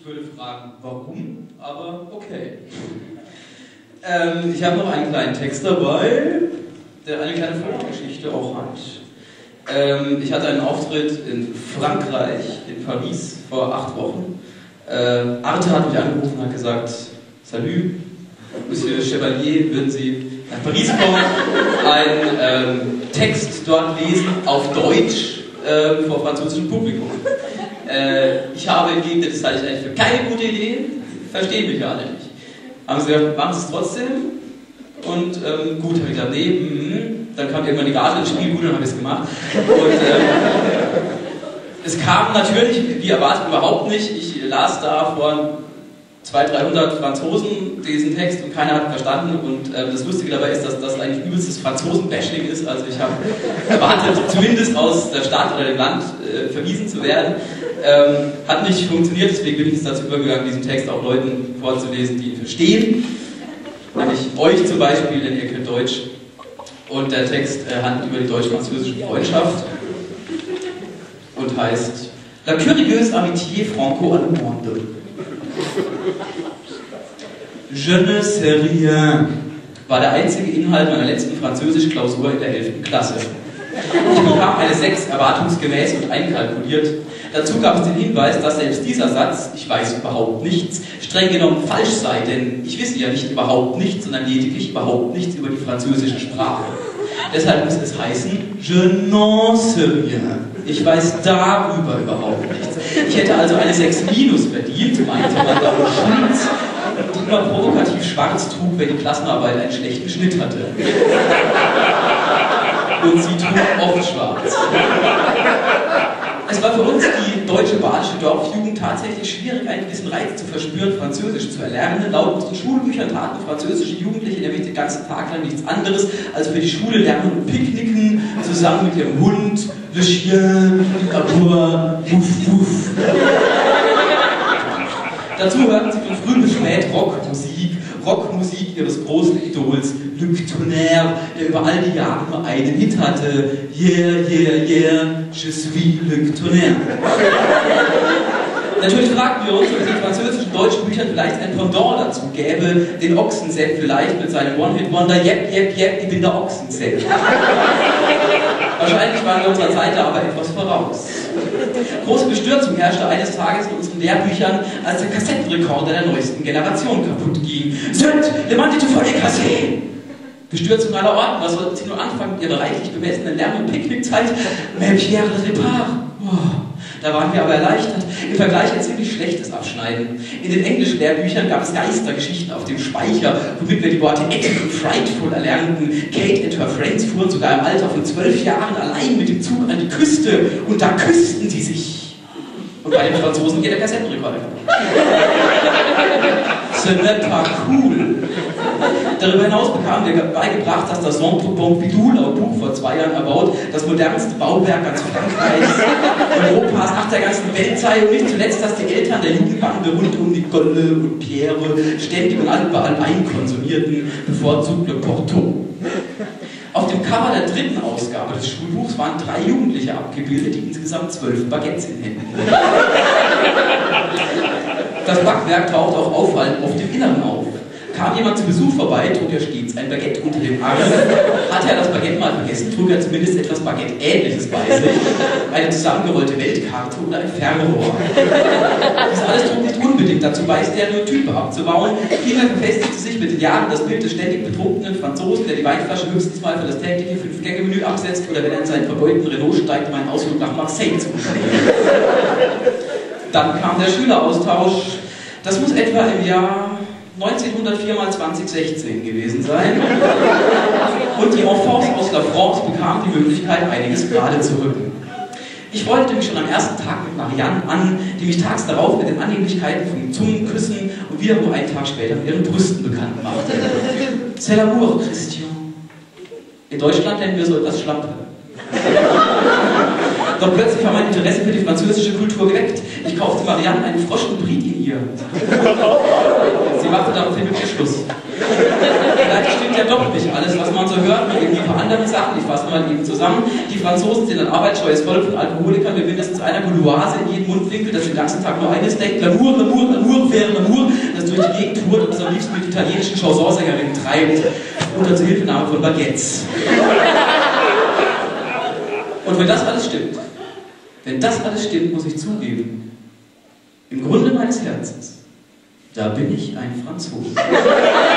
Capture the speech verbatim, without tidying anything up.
würde fragen, warum, aber okay. Ähm, ich habe noch einen kleinen Text dabei, der eine kleine Vorgeschichte auch hat. Ähm, ich hatte einen Auftritt in Frankreich, in Paris, vor acht Wochen. Äh, Arte hat mich angerufen und hat gesagt, Salut, Monsieur Chevalier, würden Sie nach Paris kommen, einen ähm, Text dort lesen auf Deutsch äh, vor französischem Publikum. Äh, ich habe entgegnet, das halte ich eigentlich für keine gute Idee, verstehen mich ja alle nicht. Haben sie gesagt, machen Sie es trotzdem? Und ähm, gut, habe ich gesagt, nee, mm, dann kam irgendwann die Gage ins Spiel, gut, dann habe ich es gemacht. Und ähm, es kam natürlich, wie erwartet, überhaupt nicht. Ich las da vor zweihundert, dreihundert Franzosen diesen Text und keiner hat verstanden. Und äh, das Lustige dabei ist, dass das eigentlich übelstes Franzosen-Bashing ist. Also ich habe erwartet, zumindest aus der Stadt oder dem Land äh, verwiesen zu werden. Ähm, hat nicht funktioniert, deswegen bin ich jetzt dazu übergegangen, diesen Text auch Leuten vorzulesen, die ihn verstehen. Nämlich euch zum Beispiel, denn ihr könnt Deutsch. Und der Text äh, handelt über die deutsch-französische Freundschaft und heißt La curieuse amitié franco-allemande. Je ne sais rien war der einzige Inhalt meiner letzten Französisch-Klausur in der elften Klasse. Ich bekam eine sechs erwartungsgemäß und einkalkuliert. Dazu gab es den Hinweis, dass selbst dieser Satz, ich weiß überhaupt nichts, streng genommen falsch sei, denn ich wisse ja nicht überhaupt nichts, sondern lediglich überhaupt nichts über die französische Sprache. Deshalb muss es heißen, je n'en sais rien. Ich weiß darüber überhaupt nichts. Ich hätte also eine sechs minus verdient, meinte Madame Schulz, die immer provokativ schwarz trug, wenn die Klassenarbeit einen schlechten Schnitt hatte. Und sie trug oft schwarz. Es war für uns, die deutsche badische Dorfjugend, tatsächlich schwierig, einen gewissen Reiz zu verspüren, Französisch zu erlernen. Laut unseren Schulbüchern taten französische Jugendliche nämlich den ganzen Tag lang nichts anderes, als für die Schule lernen und picknicken, zusammen mit ihrem Hund, le chien, Kapoor, wuff, wuff. Dazu hörten sie von früh bis spät Rockmusik, Rockmusik ihres großen Idols, Luc Tonnerre, der über all die Jahre nur einen Hit hatte. Yeah, yeah, yeah, je suis Luc Tonnerre. Natürlich fragten wir uns, ob es in französischen deutschen Büchern vielleicht ein Pendant dazu gäbe, den Ochsensepp vielleicht mit seinem One-Hit-Wonder, yep, yep, yep, ich bin der Ochsensepp. Wahrscheinlich waren wir unserer Zeit da aber etwas voraus. Große Bestürzung herrschte eines Tages in unseren Lehrbüchern, als der Kassettenrekorder der neuesten Generation kaputt ging. Söld, le mandite vor die Kassette! Bestürzung aller Orten, was sollten sie nur anfangen mit ihrer reichlich bemessenen Lärm- und Picknickzeit? Même Pierre le Répart. Oh. Da waren wir aber erleichtert. Im Vergleich ein ziemlich schlechtes Abschneiden. In den Englischlehrbüchern gab es Geistergeschichten auf dem Speicher, womit wir die Worte ethic und frightful erlernten. Kate and her friends fuhren sogar im Alter von zwölf Jahren allein mit dem Zug an die Küste und da küssten sie sich. Und bei den Franzosen geht der Kassettenrekorder kaputt. Ce n'est pas cool. Darüber hinaus bekamen wir beigebracht, dass das Centre Pompidou, laut Buch vor zwei Jahren erbaut, das modernste Bauwerk ganz Frankreichs, Europas, nach der ganzen Welt sei und nicht zuletzt, dass die Eltern der Jugendbande rund um Nicole und Pierre ständig und überall einkonsumierten, bevorzugt Le Porto. Auf dem Cover der dritten Ausgabe des Schulbuchs waren drei Jugendliche abgebildet, die insgesamt zwölf Baguettes in Händen hielten. Das Backwerk taucht auch auffallend auf dem Inneren auf. Kam jemand zu Besuch vorbei, trug er stets ein Baguette unter dem Arm. Hatte er das Baguette mal vergessen, trug er zumindest etwas Baguette-Ähnliches bei sich. Eine zusammengerollte Weltkarte oder ein Fernrohr. Dies alles trug nicht unbedingt dazu bei, Stereotype abzubauen. Vielmehr befestigte sich mit den Jahren das Bild des ständig betrunkenen Franzosen, der die Weinflasche höchstens mal für das tägliche Fünf-Gänge-Menü absetzt oder wenn er in seinen verbeulten Renault steigt, um einen Ausflug nach Marseille zu unternehmen. Dann kam der Schüleraustausch. Das muss etwa im Jahr neunzehnhundertvier mal zwanzig sechzehn gewesen sein. Und die Enfants aus La France bekamen die Möglichkeit, einiges gerade zu rücken. Ich freute mich schon am ersten Tag mit Marianne an, die mich tags darauf mit den Annehmlichkeiten von Zungenküssen und wiederum einen Tag später mit ihren Brüsten bekannt machte. C'est l'amour, Christian. In Deutschland nennen wir so etwas Schlampe. Doch plötzlich war mein Interesse für die französische Kultur geweckt. Ich kaufte Marianne einen Froschhybrid in ihr. Sie machte daraufhin mit mir Schluss. vielleicht stimmt ja doch nicht alles, was man so hört, mit irgendwie ein paar anderen Sachen. Ich fasse mal eben zusammen. Die Franzosen sind ein arbeitsscheues Volk von Alkoholikern mit mindestens einer Gouloise in jedem Mundwinkel, das den ganzen Tag nur eines denkt: L'amour, L'amour, L'amour, faire L'amour, das durch die Gegend tourt und das am liebsten mit italienischen Chansonsängerinnen treibt. Unter Zuhilfenahme von Baguettes. Und wenn das alles stimmt, wenn das alles stimmt, muss ich zugeben, im Grunde meines Herzens, da bin ich ein Franzose.